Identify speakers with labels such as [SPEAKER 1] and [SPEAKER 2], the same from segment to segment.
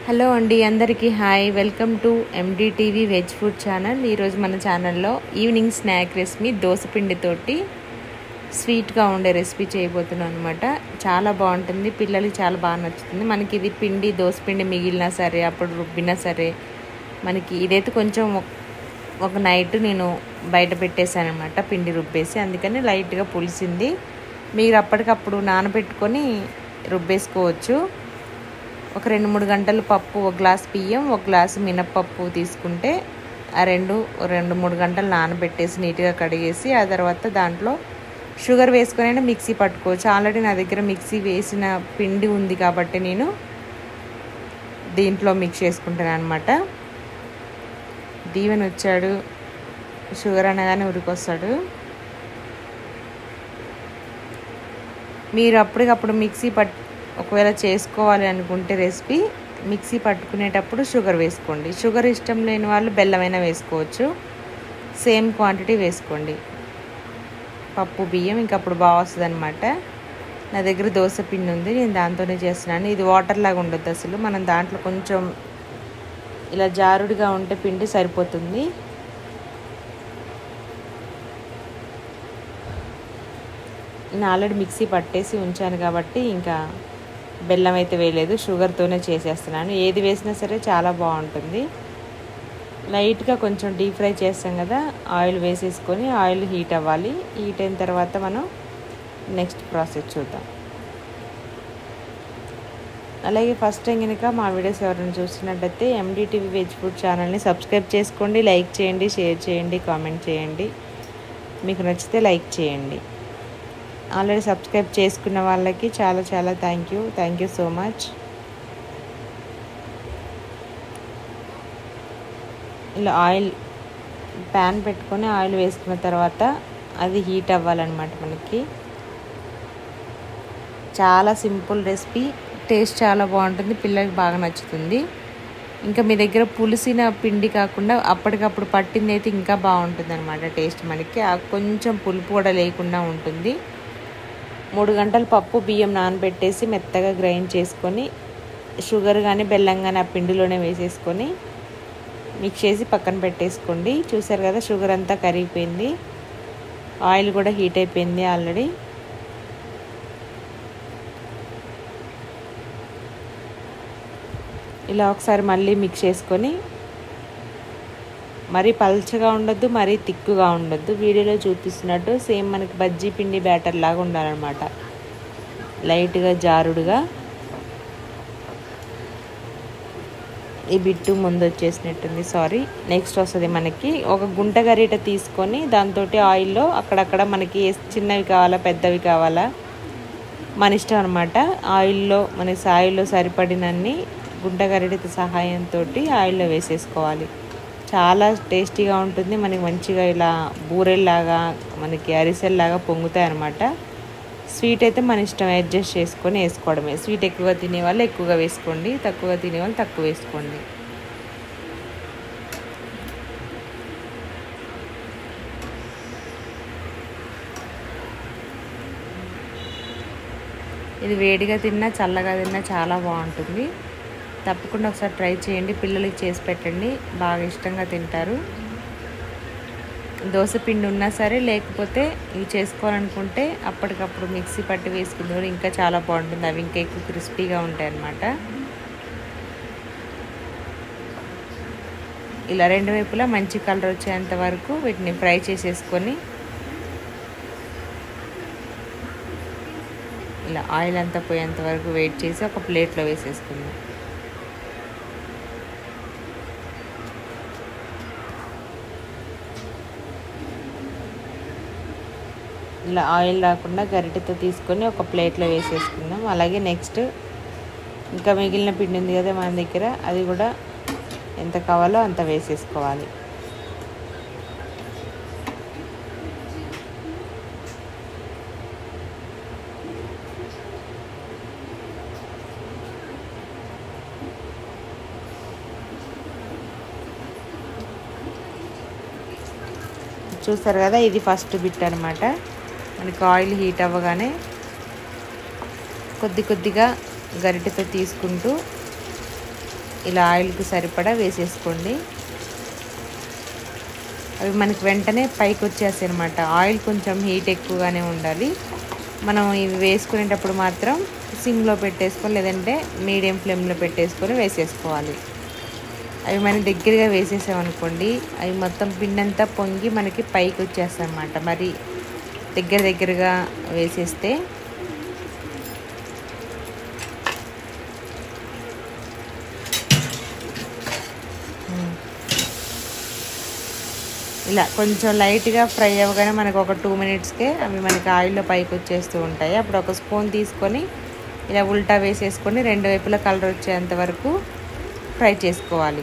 [SPEAKER 1] Hello అండి, అందరికీ hi. Welcome to MDTV veg food channel. ఈరోజు మన ఛానల్లో ఈవినింగ్ స్నాక్ రెసిపీ దోసపిండితోటి స్వీట్గా ఉండే రెసిపీ చేయబోతున్నాను అనమాట. చాలా బాగుంటుంది, పిల్లలకి చాలా బాగా నచ్చుతుంది. మనకి ఇది పిండి దోసపిండి మిగిలినా సరే, అప్పుడు రుబ్బినా సరే, మనకి ఇదైతే కొంచెం ఒక నైట్ నేను బయట పెట్టేశాను అనమాట, పిండి రుబ్బేసి. అందుకని లైట్గా పులిసింది. మీరు అప్పటికప్పుడు నానబెట్టుకొని రుబ్బేసుకోవచ్చు. ఒక 2-3 గంటలు పప్పు, ఒక గ్లాస్ బియ్యం, ఒక గ్లాసు మినప్పప్పు తీసుకుంటే ఆ 2-3 గంటలు నానబెట్టేసి నీట్గా కడిగేసి ఆ తర్వాత దాంట్లో షుగర్ వేసుకొని మిక్సీ పట్టుకోవచ్చు. ఆల్రెడీ నా దగ్గర మిక్సీ వేసిన పిండి ఉంది కాబట్టి నేను దీంట్లో మిక్స్ చేసుకుంటాను అనమాట. దీవెన్ వచ్చాడు, షుగర్ అనగానే ఉరికొస్తాడు. మీరు అప్పటికప్పుడు మిక్సీ ఒకవేళ చేసుకోవాలి అనుకుంటే రెసిపీ మిక్సీ పట్టుకునేటప్పుడు షుగర్ వేసుకోండి. షుగర్ ఇష్టం లేని వాళ్ళు బెల్లమైనా వేసుకోవచ్చు. సేమ్ క్వాంటిటీ వేసుకోండి. పప్పు బియ్యం ఇంకా అప్పుడు బాగా వస్తుంది అనమాట. నా దగ్గర దోశ పిండి ఉంది, నేను దాంతోనే చేస్తున్నాను. ఇది వాటర్ లాగా ఉండొద్దు అసలు. మనం దాంట్లో కొంచెం ఇలా జారుడుగా ఉంటే పిండి సరిపోతుంది. నేను ఆల్రెడీ మిక్సీ పట్టేసి ఉంచాను కాబట్టి ఇంకా బెల్లం అయితే వేయలేదు, షుగర్తోనే చేసేస్తున్నాను. ఏది వేసినా సరే చాలా బాగుంటుంది. లైట్గా కొంచెం డీప్ ఫ్రై చేస్తాం కదా, ఆయిల్ వేసేసుకొని ఆయిల్ హీట్ అవ్వాలి. హీట్ అయిన తర్వాత మనం నెక్స్ట్ ప్రాసెస్ చూద్దాం. అలాగే ఫస్ట్ టైం కనుక మా వీడియోస్ ఎవరైనా చూసినట్టయితే ఎండిటీవీ వెజ్ ఫుడ్ ఛానల్ని సబ్స్క్రైబ్ చేసుకోండి, లైక్ చేయండి, షేర్ చేయండి, కామెంట్ చేయండి. మీకు నచ్చితే లైక్ చేయండి. ఆల్రెడీ సబ్స్క్రైబ్ చేసుకున్న వాళ్ళకి చాలా చాలా థ్యాంక్ యూ సో మచ్. ఇలా ఆయిల్ ప్యాన్ పెట్టుకొని ఆయిల్ వేసుకున్న తర్వాత అది హీట్ అవ్వాలన్నమాట. మనకి చాలా సింపుల్ రెసిపీ, టేస్ట్ చాలా బాగుంటుంది, పిల్లలకి బాగా నచ్చుతుంది. ఇంకా మీ దగ్గర పులిసిన పిండి కాకుండా అప్పటికప్పుడు పట్టింది అయితే ఇంకా బాగుంటుంది అనమాట టేస్ట్. మనకి కొంచెం పులుపు కూడా లేకుండా ఉంటుంది. 3 గంటలు పప్పు బియ్యం నానబెట్టేసి మెత్తగా గ్రైండ్ చేసుకొని షుగర్ కానీ బెల్లం కానీ ఆ పిండిలోనే వేసేసుకొని మిక్స్ చేసి పక్కన పెట్టేసుకోండి. చూసారు కదా, షుగర్ అంతా కరిగిపోయింది, ఆయిల్ కూడా హీట్ అయిపోయింది ఆల్రెడీ. ఇలా ఒకసారి మళ్ళీ మిక్స్ చేసుకొని, మరీ పల్చగా ఉండొద్దు, మరీ తిక్కుగా ఉండొద్దు. వీడియోలో చూపిస్తున్నట్టు సేమ్ మనకి బజ్జీ పిండి బ్యాటర్ లాగా ఉండాలన్నమాట. లైట్గా జారుడుగా. ఈ బిట్టు ముందు వచ్చేసినట్టుంది, సారీ. నెక్స్ట్ వస్తుంది మనకి ఒక గుంట గరిట తీసుకొని దాంతో ఆయిల్లో అక్కడక్కడ మనకి చిన్నవి కావాలా పెద్దవి కావాలా మన ఇష్టం అనమాట. ఆయిల్లో సరిపడినన్ని గుంట గరిట సహాయంతో ఆయిల్లో వేసేసుకోవాలి. చాలా టేస్టీగా ఉంటుంది. మనకి మంచిగా ఇలా బూరెల్లాగా మనకి అరిసెల్లాగా పొంగుతాయి అన్నమాట. స్వీట్ అయితే మన ఇష్టం, అడ్జస్ట్ చేసుకొని వేసుకోవడమే. స్వీట్ ఎక్కువగా తినేవాళ్ళు ఎక్కువగా వేసుకోండి, తక్కువగా తినేవాళ్ళు తక్కువ వేసుకోండి. ఇది వేడిగా తిన్నా చల్లగా తిన్నా చాలా బాగుంటుంది. తప్పకుండా ఒకసారి ట్రై చేయండి, పిల్లలకి చేసి పెట్టండి, బాగా ఇష్టంగా తింటారు. దోశ పిండి ఉన్నా సరే, లేకపోతే ఇవి చేసుకోవాలనుకుంటే అప్పటికప్పుడు మిక్సీ పట్టి వేసుకుంటే ఇంకా చాలా బాగుంటుంది. అవి ఇంకా ఎక్కువ క్రిస్పీగా ఉంటాయి అన్నమాట. ఇలా 2 వైపులా మంచి కలర్ వచ్చేంత వరకు వీటిని ఫ్రై చేసేసుకొని ఇలా ఆయిల్ అంతా పోయేంత వరకు వెయిట్ చేసి ఒక ప్లేట్లో వేసేసుకుందాం. ఇలా ఆయిల్ రాకుండా గరిటెతో తీసుకొని ఒక ప్లేట్లో వేసేసుకుందాం. అలాగే నెక్స్ట్ ఇంకా మిగిలిన పిండి ఉంది కదా మన దగ్గర, అది కూడా ఎంత కావాలో అంత వేసేసుకోవాలి. చూస్తారు కదా, ఇది ఫస్ట్ బిట్ అనమాట. మనకి ఆయిల్ హీట్ అవ్వగానే కొద్దిగా గరిటెతో తీసుకుంటూ ఇలా ఆయిల్కి సరిపడా వేసేసుకోండి. అవి మనకి వెంటనే పైకి వచ్చేస్తాయి అన్నమాట. ఆయిల్ కొంచెం హీట్ ఎక్కువగానే ఉండాలి. మనం ఇవి వేసుకునేటప్పుడు మాత్రం సిమ్లో పెట్టేసుకొని లేదంటే మీడియం ఫ్లేమ్లో పెట్టేసుకొని వేసేసుకోవాలి. అవి మనం దగ్గరగా వేసేసామనుకోండి అవి మొత్తం పిండంతా పొంగి మనకి పైకి వచ్చేస్తాయి అన్నమాట. మరి దగ్గరగా వేసేస్తే ఇలా కొంచెం లైట్గా ఫ్రై అవ్వగానే మనకు ఒక 2 మినిట్స్కే అవి మనకి ఆయిల్లో పైకి వచ్చేస్తూ ఉంటాయి. అప్పుడు ఒక స్పూన్ తీసుకొని ఇలా ఉల్టా వేసేసుకొని 2 వైపులా కలర్ వచ్చేంత వరకు ఫ్రై చేసుకోవాలి.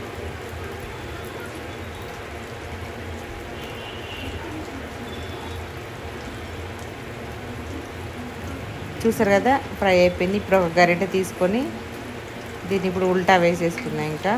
[SPEAKER 1] చూసారు కదా ఫ్రై అయిపోయింది. ఇప్పుడు ఒక గరిటె తీసుకొని దీన్ని ఇప్పుడు ఉల్టా వేసేసుకున్నాం. ఇంకా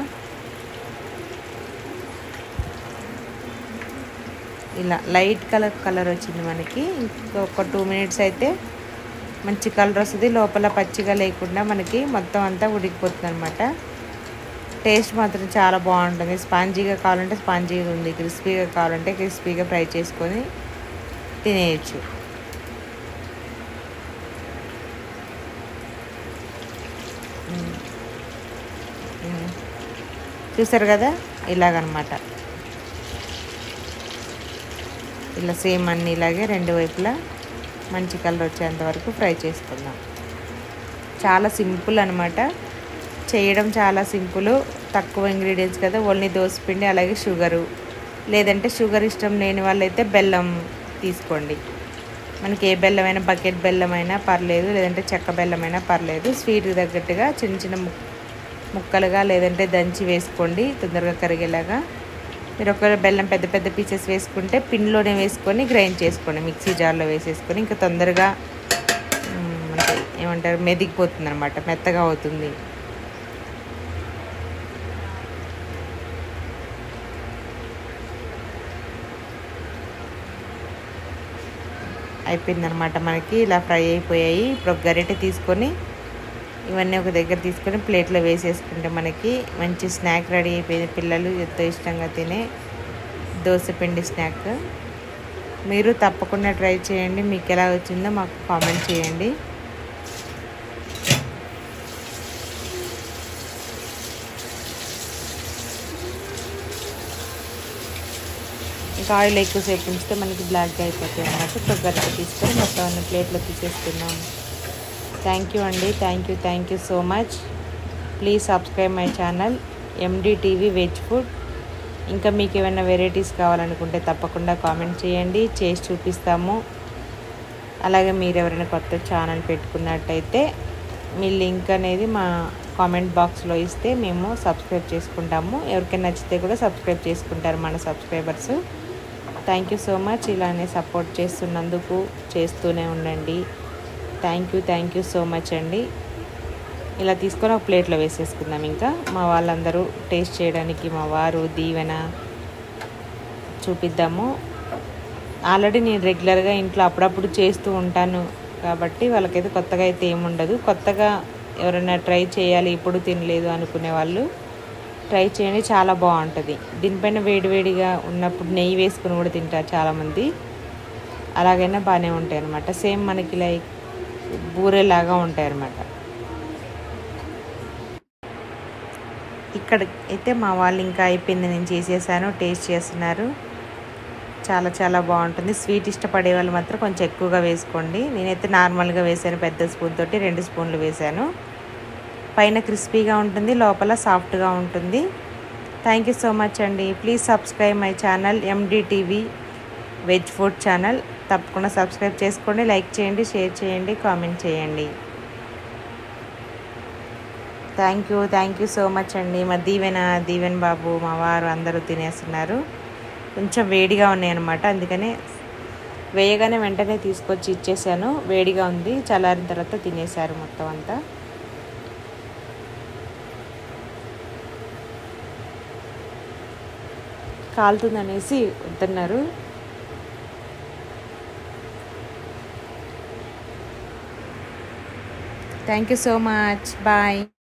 [SPEAKER 1] ఇలా లైట్ కలర్ వచ్చింది మనకి. ఇంకొక 2 మినిట్స్ అయితే మంచి కలర్ వస్తుంది. లోపల పచ్చిగా లేకుండా మనకి మొత్తం అంతా ఉడికిపోతుంది అనమాట. టేస్ట్ మాత్రం చాలా బాగుంటుంది. స్పాంజీగా కావాలంటే స్పాంజీగా ఉంది, క్రిస్పీగా కావాలంటే క్రిస్పీగా ఫ్రై చేసుకొని తినేయచ్చు. చూసారు కదా ఇలాగనమాట. ఇలా సేమ్ అన్నీ ఇలాగే 2 వైపులా మంచి కలర్ వచ్చేంత వరకు ఫ్రై చేసుకుందాం. చాలా సింపుల్ అనమాట, చేయడం చాలా సింపుల్. తక్కువ ఇంగ్రీడియంట్స్ కదా, ఓన్లీ దోసపిండి అలాగే షుగరు, లేదంటే షుగర్ ఇష్టం లేని వాళ్ళైతే బెల్లం తీసుకోండి. మనకి ఏ బెల్లమైనా బకెట్ బెల్లమైనా పర్లేదు, లేదంటే చెక్క బెల్లమైనా పర్లేదు. స్వీట్కి తగ్గట్టుగా చిన్న ముక్కలుగా లేదంటే దంచి వేసుకోండి తొందరగా కరిగేలాగా. మీరు ఒకవేళ బెల్లం పెద్ద పీసెస్ వేసుకుంటే పిండిలోనే వేసుకొని గ్రైండ్ చేసుకోండి, మిక్సీ జార్లో వేసేసుకొని. ఇంకా తొందరగా అంటే ఏమంటారు మెదిగిపోతుంది అనమాట, మెత్తగా అవుతుంది. అయిపోయిందనమాట మనకి. ఇలా ఫ్రై అయిపోయాయి. ఇప్పుడు ఒక గరిటె తీసుకొని ఇవన్నీ ఒక దగ్గర తీసుకొని ప్లేట్లో వేసేసుకుంటే మనకి మంచి స్నాక్ రెడీ అయిపోయింది. పిల్లలు ఎంతో ఇష్టంగా తినే దోసపిండి స్నాక్. మీరు తప్పకుండా ట్రై చేయండి. మీకు ఎలా వచ్చిందో మాకు కామెంట్ చేయండి. ఇంకా ఆయిల్ ఎక్కువసేపు ఉంచితే మనకి బ్లాక్గా అయిపోతాయి అన్నమాట. ఇప్పుడు గరిటె తీసుకొని మొత్తం అన్ని ప్లేట్లో తీసేసుకున్నాం. థ్యాంక్ యూ అండి. Thank you so much. Please subscribe my channel MDTV veg food. ఇంకా మీకు ఏమైనా వెరైటీస్ కావాలనుకుంటే తప్పకుండా కామెంట్ చేయండి, చేసి చూపిస్తాము. అలాగే మీరు ఎవరైనా కొత్త ఛానల్ పెట్టుకున్నట్టయితే మీ లింక్ అనేది మా కామెంట్ బాక్స్లో ఇస్తే మేము సబ్స్క్రైబ్ చేసుకుంటాము. ఎవరికైనా నచ్చితే కూడా సబ్స్క్రైబ్ చేసుకుంటారు మన subscribers. Thank you so much. ఇలానే సపోర్ట్ చేస్తున్నందుకు చేస్తూనే ఉండండి. థ్యాంక్ యూ సో మచ్ అండి. ఇలా తీసుకొని ఒక ప్లేట్లో వేసేసుకుందాం. ఇంకా మా వాళ్ళందరూ టేస్ట్ చేయడానికి మా వారు దీవెన చూపిద్దాము. ఆల్రెడీ నేను రెగ్యులర్గా ఇంట్లో అప్పుడప్పుడు చేస్తూ ఉంటాను కాబట్టి వాళ్ళకైతే కొత్తగా అయితే ఏముండదు. కొత్తగా ఎవరైనా ట్రై చేయాలి ఇప్పుడు తినలేదు అనుకునే వాళ్ళు ట్రై చేయండి, చాలా బాగుంటుంది. దీనిపైన వేడివేడిగా ఉన్నప్పుడు నెయ్యి వేసుకుని కూడా తింటారు చాలామంది. అలాగైనా బాగానే ఉంటాయి అన్నమాట. సేమ్ మనకి లైక్ బూరెలాగా ఉంటాయి అన్నమాట. ఇక్కడ అయితే మా వాళ్ళు ఇంకా అయిపోయింది, నేను చేసేసాను, టేస్ట్ చేస్తున్నారు. చాలా బాగుంటుంది. స్వీట్ ఇష్టపడే వాళ్ళు మాత్రం కొంచెం ఎక్కువగా వేసుకోండి. నేనైతే నార్మల్గా వేసాను, పెద్ద స్పూన్ తోటి 2 స్పూన్లు వేసాను. పైన క్రిస్పీగా ఉంటుంది, లోపల సాఫ్ట్గా ఉంటుంది. థ్యాంక్ యూ సో మచ్ అండి. Please subscribe my channel MDTV veg food channel. తప్పకుండా సబ్స్క్రైబ్ చేసుకోండి, లైక్ చేయండి, షేర్ చేయండి, కామెంట్ చేయండి. థ్యాంక్ యూ సో మచ్ అండి. మా దీవెన్ బాబు మా వారు అందరూ తినేస్తున్నారు. కొంచెం వేడిగా ఉన్నాయన్నమాట, అందుకనే వేయగానే వెంటనే తీసుకొచ్చి ఇచ్చేసాను. వేడిగా ఉంది, చల్లారిన తర్వాత తినేశారు మొత్తం అంతా. కాలుతుందనేసి వద్దన్నారు. Thank you so much. Bye.